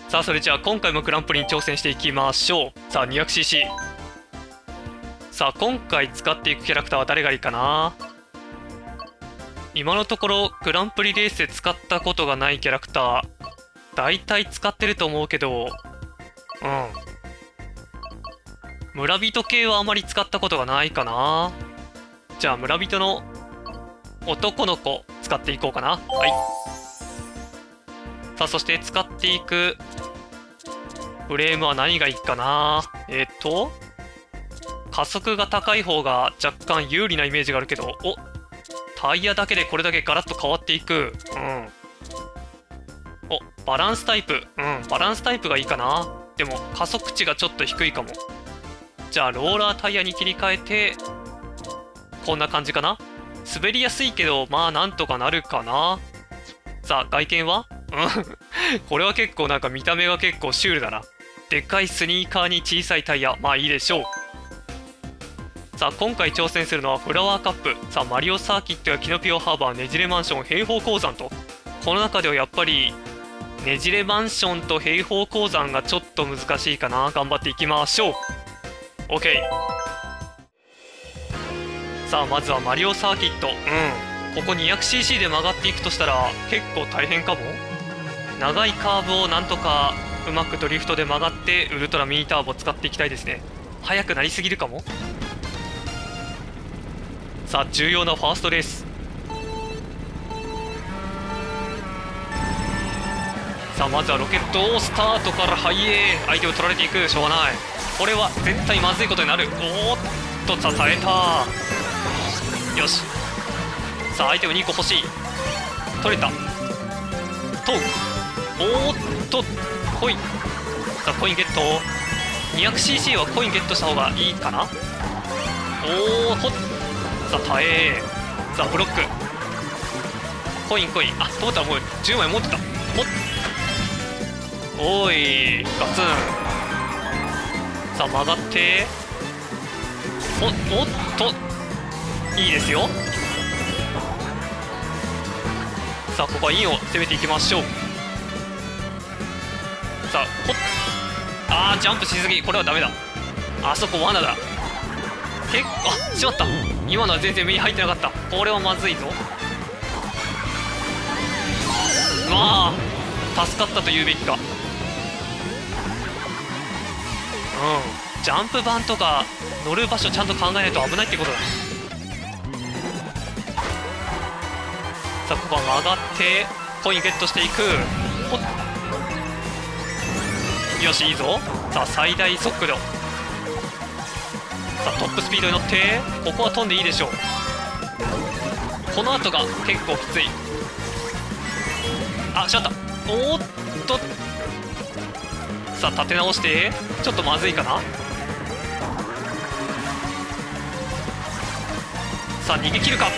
さあそれじゃあ今回もグランプリに挑戦していきましょう。さあ 200cc。 さあ今回使っていくキャラクターは誰がいいかな。今のところグランプリレースで使ったことがないキャラクターだいたい使ってると思うけど、村人系はあまり使ったことがないかな。じゃあ村人の男の子使っていこうかな。はい。さあそして使っていくフレームは何がいいかな。加速が高い方が若干有利なイメージがあるけど、お、タイヤだけでこれだけガラッと変わっていく。お、バランスタイプ。バランスタイプがいいかな。でも加速値がちょっと低いかも。じゃあローラータイヤに切り替えてこんな感じかな。滑りやすいけどまあなんとかなるかな。さあ外見はこれは結構なんか見た目が結構シュールだな。でっかいスニーカーに小さいタイヤ、まあいいでしょう。さあ今回挑戦するのはフラワーカップ。さあマリオサーキットやキノピオハーバー、ねじれマンション、平方鉱山と、この中ではやっぱりねじれマンションと平方鉱山がちょっと難しいかな。頑張っていきましょう。 OK。 さあまずはマリオサーキット。ここ 200cc で曲がっていくとしたら結構大変かも。長いカーブをなんとかうまくドリフトで曲がってウルトラミニターボ使っていきたいですね。速くなりすぎるかも。さあ重要なファーストレース。さあまずはロケットをスタートからハイエー、相手を取られていく。しょうがない。これは絶対まずいことになる。おーっと支えた。よし。さあアイテム2個欲しい。取れたと。おーっとコイン。さあコインゲット。 200cc はコインゲットした方がいいかな。おおほっ。さあ耐え。さあブロック。コイン。あ、と思ったらもう10枚持ってた。ほっ。おいガツン。さあ曲がって。おっといいですよ。さあここはインを攻めていきましょう。さあほっ。あージャンプしすぎ。これはダメだ。あそこ罠だ。あしまった。今のは全然目に入ってなかった。これはまずいぞ。まあ助かったと言うべきか。ジャンプ板とか乗る場所ちゃんと考えないと危ないってことだ。さあここは曲がってコインゲットしていく。ほっ。よしいいぞ。さあ最大速度。さあトップスピードに乗ってここは飛んでいいでしょう。この後が結構きつい。あしまった。おーっと。さあ立て直してちょっとまずいかな。さあ逃げ切るか。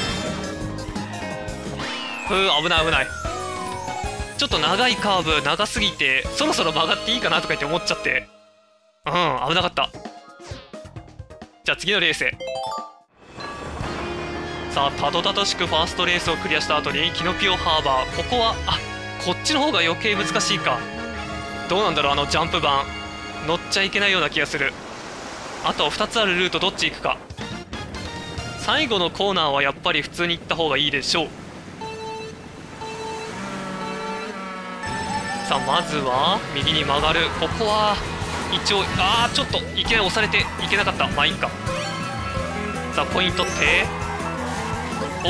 危ないちょっと長いカーブ長すぎてそろそろ曲がっていいかなとか言って思っちゃって、危なかった。じゃあ次のレースへ。さあたどたどしくファーストレースをクリアした後にキノピオハーバー。ここはこっちの方が余計難しいか。どうなんだろう。ジャンプ板乗っちゃいけないような気がする。あと2つあるルートどっち行くか。最後のコーナーはやっぱり普通に行った方がいいでしょう。さあまずは右に曲がる。ここは一応ちょっといきなり押されていけなかった。まあいいか。さあポイント取って。お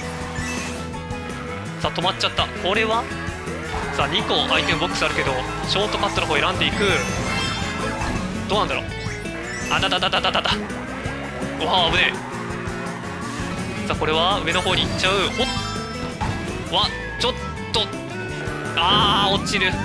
さあ止まっちゃった。これはさあ2個アイテムボックスあるけどショートカットの方選んでいく。どうなんだろう。あだ。うわ危ねえ。さあこれは上の方に行っちゃう。ほっわちょっと落ちる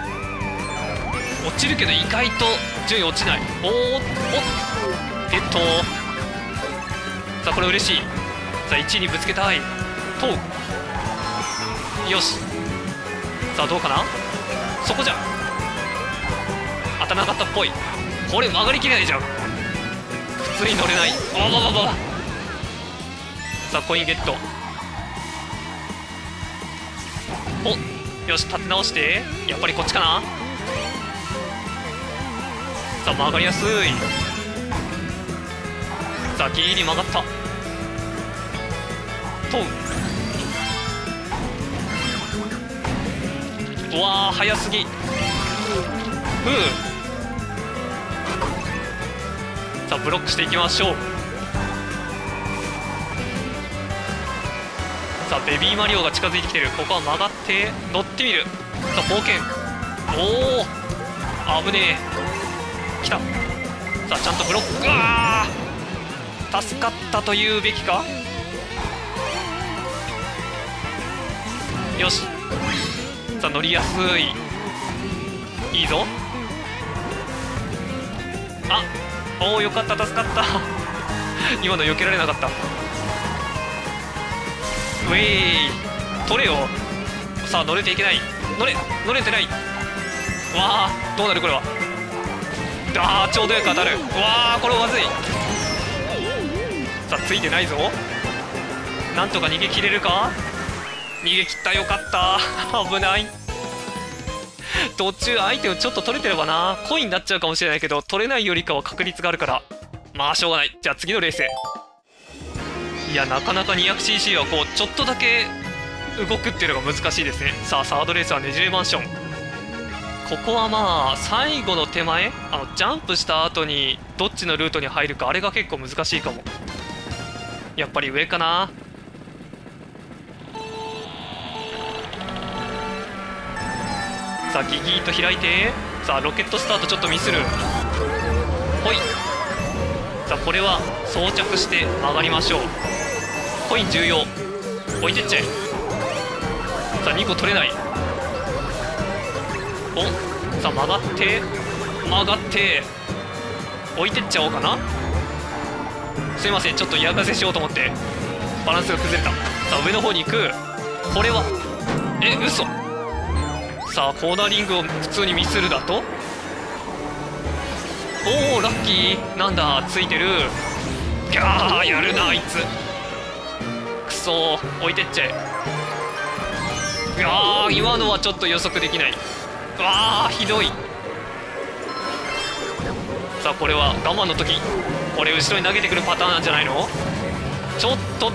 けど意外と順位落ちない。おっゲット。さあこれ嬉しい。さあ1位にぶつけたいと。よし。さあどうかな。そこじゃ当たらなかったっぽい。これ曲がりきれないじゃん。普通に乗れない。さあコインゲット。 よし、立て直して。やっぱりこっちかな。さあ曲がりやすい。さあギリギリ曲がった。とうわー早すぎ。さあブロックしていきましょう。さあベビーマリオが近づいてきてる。ここは曲がって乗ってみる。さあ冒険。おお危ねえ。来た。さあちゃんとブロック。あー助かったというべきか。よし。さあ乗りやすい。いいぞ。あおおよかった、助かった今の避けられなかった。ウェイ取れよ。さあ乗れていけない。乗れてない。わあどうなるこれは。あーちょうどよく当たる。わあこれまずい。さあついてないぞ。なんとか逃げ切れるか。逃げ切った。よかった危ない。途中アイテムちょっと取れてればな、コインになっちゃうかもしれないけど、取れないよりかは確率があるから、まあしょうがない。じゃあ次のレースへ。いやなかなか 200cc はこうちょっとだけ動くっていうのが難しいですね。さあサードレースはねじれマンション。ここはまあ最後の手前、ジャンプした後にどっちのルートに入るか、あれが結構難しいかも。やっぱり上かな。さあギギーと開いて。さあロケットスタートちょっとミスる。ほい。さあこれは装着して曲がりましょう。コイン重要。置いてっちゃえ。さあ2個取れない。おさあ曲がって置いてっちゃおうかな。すいませんちょっと嫌がらせしようと思ってバランスが崩れた。さあ上の方に行く。これは嘘。さあコーナリングを普通にミスるだと。おおラッキー。なんだついてる。ギャーやるなあいつ。くそー置いてっちゃえ。いやー今のはちょっと予測できない。わーひどい。さあこれは我慢の時。これ後ろに投げてくるパターンなんじゃないの。ちょっと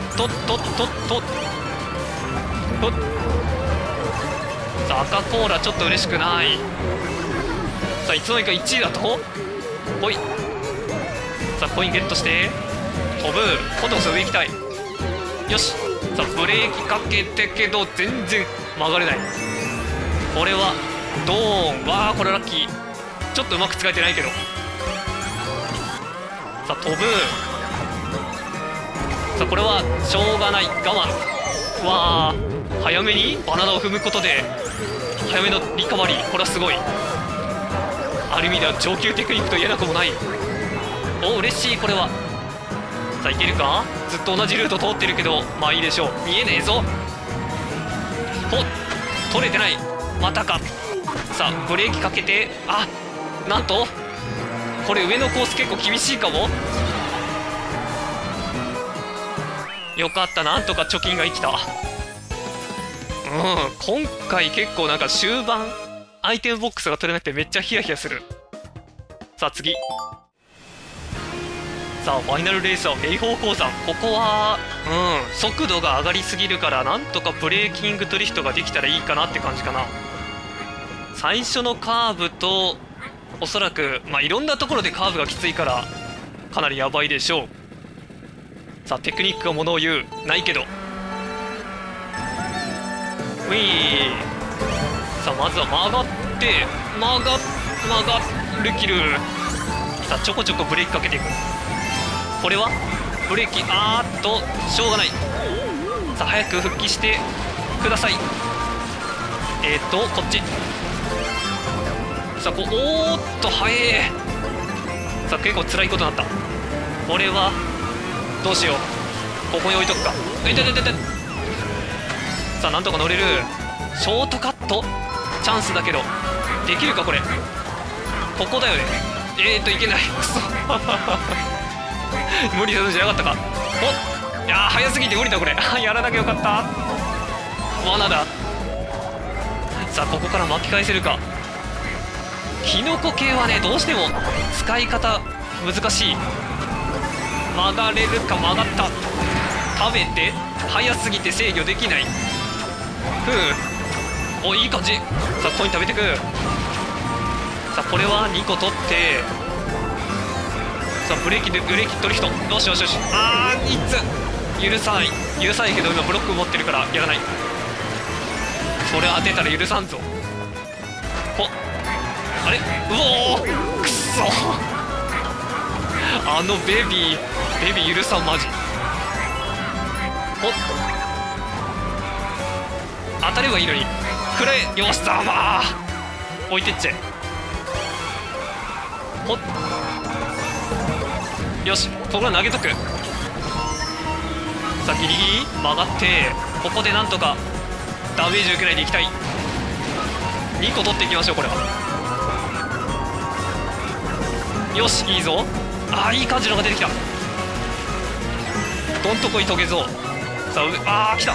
さあ赤コーラちょっと嬉しくない。さあいつの間にか1位だと。ほい。さあコインゲットして飛ぶ。今度こそ上行きたい。よし。さあブレーキかけてけど全然曲がれない。これはドーン。わあこれラッキー。ちょっとうまく使えてないけど。さあ飛ぶ。さあこれはしょうがない。我慢。わあ早めにバナナを踏むことで早めのリカバリー。これはすごい。ある意味では上級テクニックと言えなくもない。お嬉しい。これはさあいけるか。ずっと同じルート通ってるけどまあいいでしょう。見えねえぞ。取れてない。またか。さあブレーキかけて。なんとこれ上のコース結構厳しいかも。よかったなんとか貯金が生きた。今回結構なんか終盤アイテムボックスが取れなくてめっちゃヒヤヒヤする。さあ次。さあファイナルレースは名峰鉱山。ここは速度が上がりすぎるからなんとかブレーキングドリフトができたらいいかなって感じかな。最初のカーブとおそらくいろんなところでカーブがきついからかなりやばいでしょう。さあテクニックがものを言う。ないけどウィー。さあまずは曲がって曲がる切る。さあちょこちょこブレーキかけていく。これはブレーキしょうがない。さあ早く復帰してください。こっち。さあおーっと速え。さあ結構辛いことになった。これはどうしよう。ここに置いとくか。さあなんとか乗れる。ショートカットチャンスだけどできるかこれ。ここだよね。いけない。くそ無理するんじゃなかったか。いや早すぎて無理だこれやらなきゃよかった。罠だ。 さあここから巻き返せるか。キノコ系はねどうしても使い方難しい。曲がれるか。曲がった。食べて早すぎて制御できない。おいい感じ。さあコイン食べてく。さあこれは2個取って、さあブレーキ取る人。よしよしよし。いつ許さないけど今ブロック持ってるからやらない。それ当てたら許さんぞ。あれうおーくっそベビー許さんマジ。当たればいいのに。くれ。よしざまー置いてっちゃえ。よしここは投げとく。さあギリギリ曲がってここでなんとかダメージ受けないでいきたい。2個取っていきましょうこれは。よしいいぞ。いい感じのが出てきた。どんとこいトゲゾウ。さあ来た。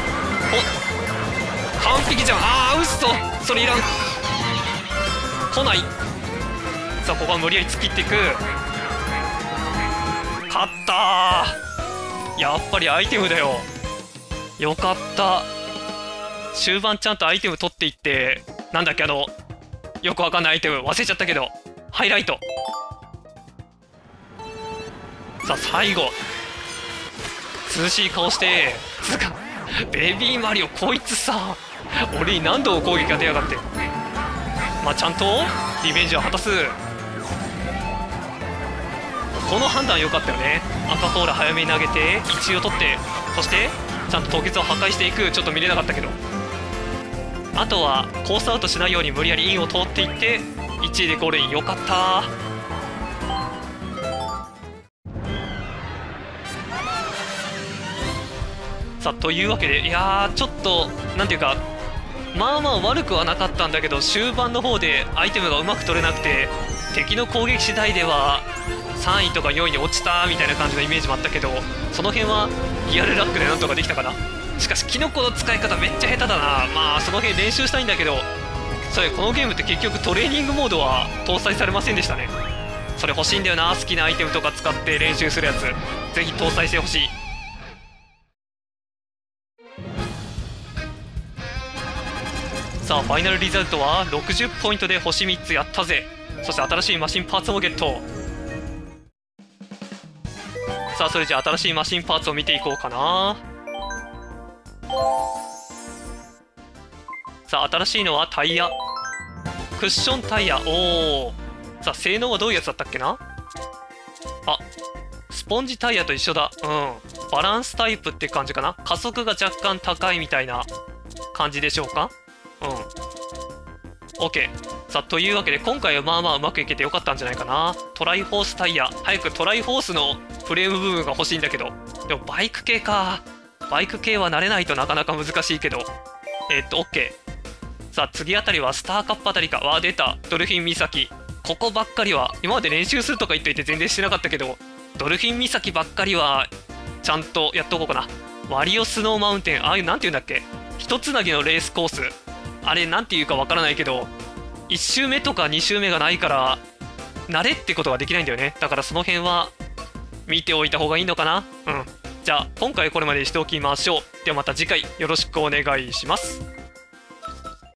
完璧じゃん。うっそれいらん。来ない。さあここは無理やり突っ切っていく。勝ったー。やっぱりアイテムだよ。よかった。終盤ちゃんとアイテム取っていって、なんだっけよくわかんないアイテム忘れちゃったけど、ハイライト。さあ最後涼しい顔してつうかベビーマリオこいつさ俺に何度攻撃が出やがって。ちゃんとリベンジを果たす。この判断良かったよね。赤コーラ早めに投げて1位を取って、そしてちゃんと凍結を破壊していく。ちょっと見れなかったけど、あとはコースアウトしないように無理やりインを通っていって1位でゴールイン。よかった。さあというわけで、いやーちょっとなんていうか悪くはなかったんだけど、終盤の方でアイテムがうまく取れなくて敵の攻撃次第では3位とか4位に落ちたみたいな感じのイメージもあったけど、その辺はリアルラックでなんとかできたかな。しかしキノコの使い方めっちゃ下手だな。その辺練習したいんだけど、このゲームって結局トレーニングモードは搭載されませんでしたね。それ欲しいんだよな。好きなアイテムとか使って練習するやつぜひ搭載してほしい。さあファイナルリザルトは60ポイントで星3つやったぜ。そして新しいマシンパーツもゲット。さあそれじゃあ新しいマシンパーツを見ていこうかな。さあ新しいのはタイヤ、クッションタイヤ。さあ性能はどういうやつだったっけな。スポンジタイヤと一緒だ。バランスタイプって感じかな。加速が若干高いみたいな感じでしょうか。OK。さあというわけで今回はうまくいけてよかったんじゃないかな。トライフォースタイヤ、早くトライフォースのフレーム部分が欲しいんだけど、でもバイク系か。バイク系は慣れないとなかなか難しいけど、OK。さあ次あたりはスターカップあたりか。出たドルフィン岬。ここばっかりは今まで練習するとか言っといて全然してなかったけど、ドルフィン岬ばっかりはちゃんとやっとこうかな。ワリオスノーマウンテン、ああいうなんていうんだっけ、一つなぎのレースコース、あれなんていうかわからないけど1周目とか2周目がないから慣れってことができないんだよね。だからその辺は見ておいた方がいいのかな。じゃあ今回これまでにしておきましょう。ではまた次回よろしくお願いします。